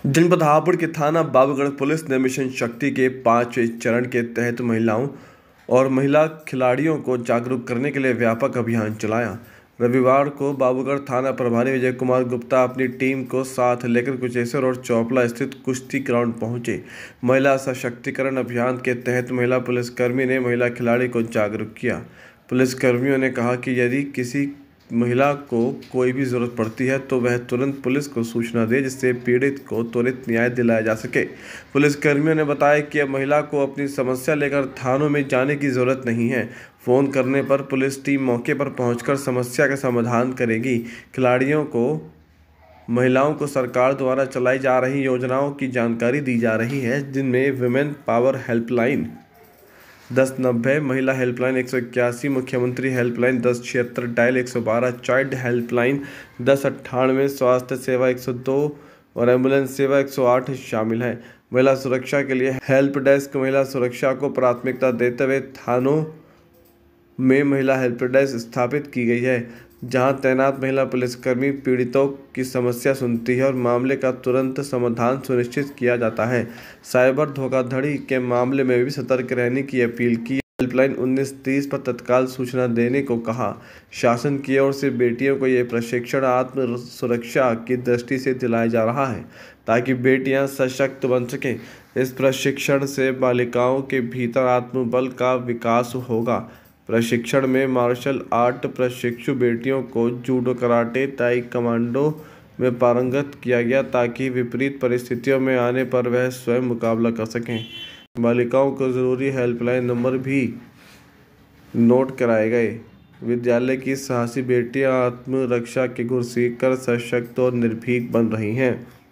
जनपद हापुड़ के थाना बाबूगढ़ पुलिस ने मिशन शक्ति के 5वें चरण के तहत महिलाओं और महिला खिलाड़ियों को जागरूक करने के लिए व्यापक अभियान चलाया। रविवार को बाबूगढ़ थाना प्रभारी विजय कुमार गुप्ता अपनी टीम को साथ लेकर कुचेश्वर और चौपला स्थित कुश्ती ग्राउंड पहुंचे। महिला सशक्तिकरण अभियान के तहत महिला पुलिसकर्मी ने महिला खिलाड़ी को जागरूक किया। पुलिसकर्मियों ने कहा कि यदि किसी महिला को कोई भी ज़रूरत पड़ती है तो वह तुरंत पुलिस को सूचना दे, जिससे पीड़ित को त्वरित न्याय दिलाया जा सके। पुलिसकर्मियों ने बताया कि अब महिला को अपनी समस्या लेकर थानों में जाने की ज़रूरत नहीं है। फ़ोन करने पर पुलिस टीम मौके पर पहुंचकर समस्या का समाधान करेगी। खिलाड़ियों को महिलाओं को सरकार द्वारा चलाई जा रही योजनाओं की जानकारी दी जा रही है, जिनमें विमेन पावर हेल्पलाइन 1090, महिला हेल्पलाइन 181, मुख्यमंत्री हेल्पलाइन 1076, डायल 112, चाइल्ड हेल्पलाइन 1098, स्वास्थ्य सेवा 102 और एम्बुलेंस सेवा 108 शामिल है। महिला सुरक्षा के लिए हेल्प डेस्क। महिला सुरक्षा को प्राथमिकता देते हुए थानों में महिला हेल्प डेस्क स्थापित की गई है, जहां तैनात महिला पुलिसकर्मी पीड़ितों की समस्या सुनती है और मामले का तुरंत समाधान सुनिश्चित किया जाता है। साइबर धोखाधड़ी के मामले में भी सतर्क रहने की अपील की। हेल्पलाइन 1930 पर तत्काल सूचना देने को कहा। शासन की ओर से बेटियों को यह प्रशिक्षण आत्म सुरक्षा की दृष्टि से दिलाया जा रहा है, ताकि बेटियां सशक्त बन सकें। इस प्रशिक्षण से बालिकाओं के भीतर आत्मबल का विकास होगा। प्रशिक्षण में मार्शल आर्ट प्रशिक्षु बेटियों को जूडो, कराटे, ताई कमांडो में पारंगत किया गया, ताकि विपरीत परिस्थितियों में आने पर वह स्वयं मुकाबला कर सकें। बालिकाओं को जरूरी हेल्पलाइन नंबर भी नोट कराए गए। विद्यालय की साहसी बेटियां आत्मरक्षा के गुर सीखकर सशक्त और निर्भीक बन रही हैं।